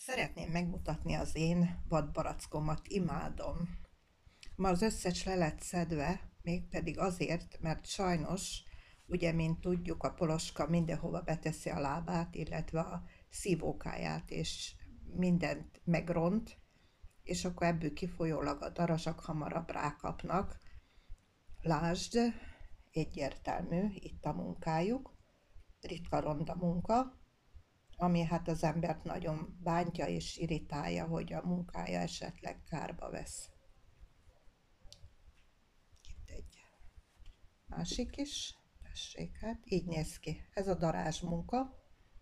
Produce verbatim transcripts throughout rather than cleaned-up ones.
Szeretném megmutatni az én vadbarackomat, imádom. Ma az összes le lett szedve, mégpedig azért, mert sajnos, ugye, mint tudjuk, a poloska mindenhova beteszi a lábát, illetve a szívókáját, és mindent megront, és akkor ebből kifolyólag a darazsak hamarabb rákapnak. Lásd, egyértelmű itt a munkájuk, ritka ronda munka, ami hát az embert nagyon bántja és irritálja, hogy a munkája esetleg kárba vesz. Itt egy másik is, tessék, hát így néz ki. Ez a darázs munka.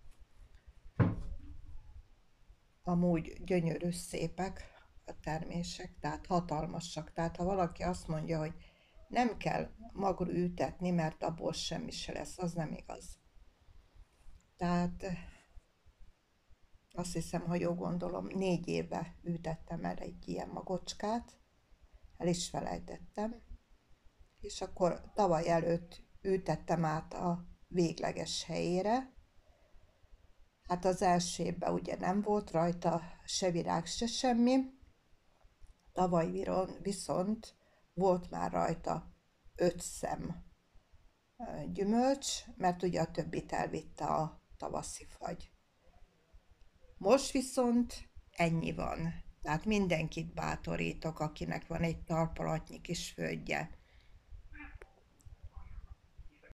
Amúgy gyönyörű, szépek a termések, tehát hatalmasak. Tehát ha valaki azt mondja, hogy nem kell magru ültetni, mert abból semmi se lesz, az nem igaz. Tehát azt hiszem, ha jól gondolom, négy éve ültettem el egy ilyen magocskát, el is felejtettem, és akkor tavaly előtt ültettem át a végleges helyére. Hát az első évben ugye nem volt rajta se virág, se semmi, tavaly viron viszont volt már rajta öt szem gyümölcs, mert ugye a többit elvitte a tavaszi fagy. Most viszont ennyi van. Tehát mindenkit bátorítok, akinek van egy talpalatnyi kis földje,